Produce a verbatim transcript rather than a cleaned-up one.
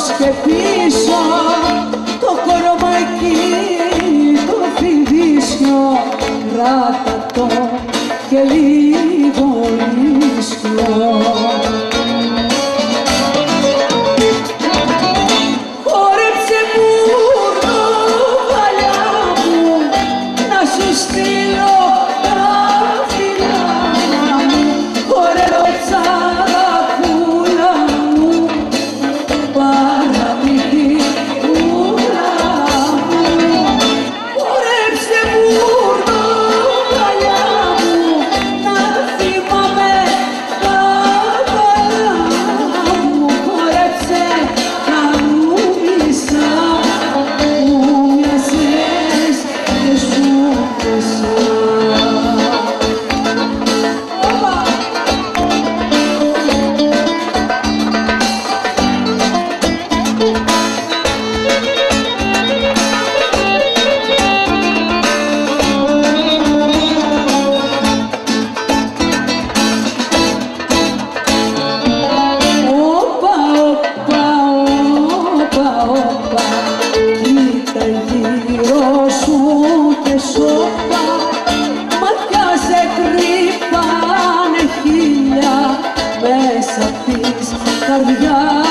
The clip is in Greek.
και πίσω, το κορομάκι το φιδίσιο, κράτα το και λίγο ίσιο. Χόρεψε μου το παλιά μου, να σου στείλω τα φιλιά μου. Χόρεψα αγαπούλα μου, παραμύθι πουλά μου. Χόρεψε μου το παλιά μου, να θυμάμαι τα παλιά μου. Χόρεψε να μου μισά, μου μοιάζες και σου πεσά. Όπα, όπα, όπα, όπα, κοίτα γύρω σου και σώπα, μάτια σε κρύβανε χίλια μέσα της καρδιάς.